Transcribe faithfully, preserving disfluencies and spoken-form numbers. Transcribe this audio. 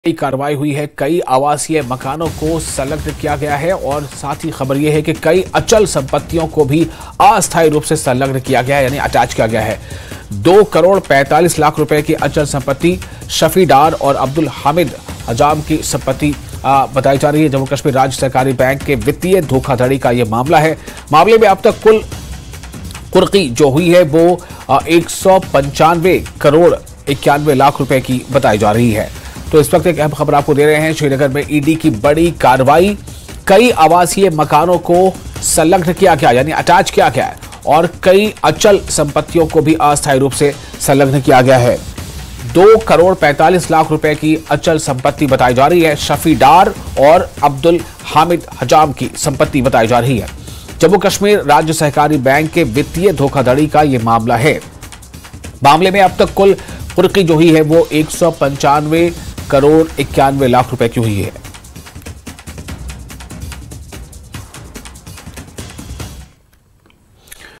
कई कार्रवाई हुई है, कई आवासीय मकानों को संलग्न किया गया है और साथ ही खबर यह है कि कई अचल संपत्तियों को भी अस्थायी रूप से संलग्न किया गया है, यानी अटैच किया गया है। दो करोड़ पैंतालीस लाख रुपए की अचल संपत्ति शफी डार और अब्दुल हामिद हजाम की संपत्ति बताई जा रही है। जम्मू कश्मीर राज्य सहकारी बैंक के वित्तीय धोखाधड़ी का यह मामला है। मामले में अब तक कुल कुर्की जो हुई है वो एक सौ पंचानवे करोड़ इक्यानवे लाख रुपए की बताई जा रही है। तो इस वक्त एक अहम खबर आपको दे रहे हैं। श्रीनगर में ईडी की बड़ी कार्रवाई, कई आवासीय मकानों को संलग्न किया गया यानी अटैच किया गया है और कई अचल संपत्तियों को भी अस्थायी रूप से संलग्न किया गया है। दो करोड़ पैंतालीस लाख रुपए की अचल संपत्ति बताई जा रही है। शफी डार और अब्दुल हामिद हजाम की संपत्ति बताई जा रही है। जम्मू कश्मीर राज्य सहकारी बैंक के वित्तीय धोखाधड़ी का यह मामला है। मामले में अब तक कुल कुर्की जो हुई है वो एक सौ पंचानवे करोड़ इक्यानवे लाख रुपए की हुई है।